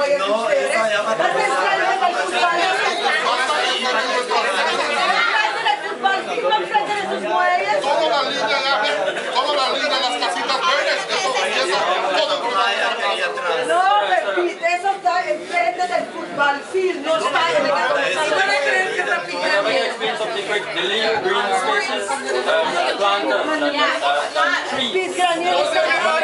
muelles de ustedes. Las centrales del fútbol. No ofrecen esos muelles. Toda la línea, las casitas verdes, eso, todo no, repite, eso está enfrente del fútbol field, no está en el campo. ¿Y van a creer que repiten bien? Pete Granier está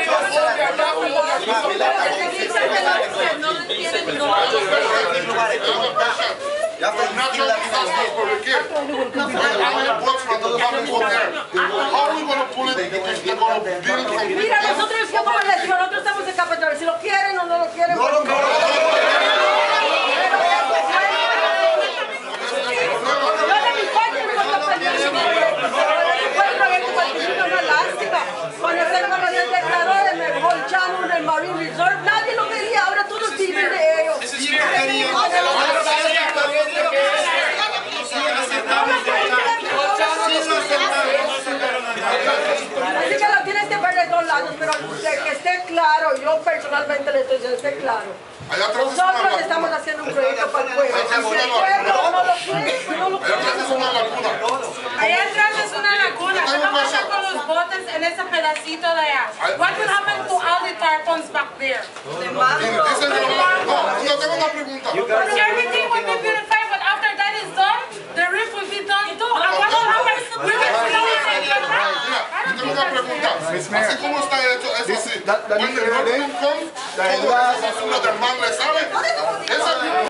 mira, nosotros estamos en elección, nosotros estamos en Capitolio. Si lo quieren o no lo quieren, no lo quieren. Yo de mi parte no estoy perdiendo. Una lástima. Cuando se con los detectadores me bolcharon en el Marine Resort, nadie lo quería, ahora todos viven de ellos. Así que lo tienes que ver de dos lados, pero que esté claro, yo personalmente le estoy diciendo, esté claro. Nosotros estamos haciendo un proyecto para el pueblo. Si el pueblo no lo quiere, pues no lo quiere. Allá atrás es una laguna. ¿Qué va a pasar con los botes en ese pedacito de allá? What will happen to all the tarpons back there? No, tengo una pregunta. Everything will be beautified, but after that is done, the reef will be done too. And what will happen? We will flow it and get back. Tengo una pregunta. Así como está hecho, eso sí. Cuando el Norton come, toda la basura del mar le sale.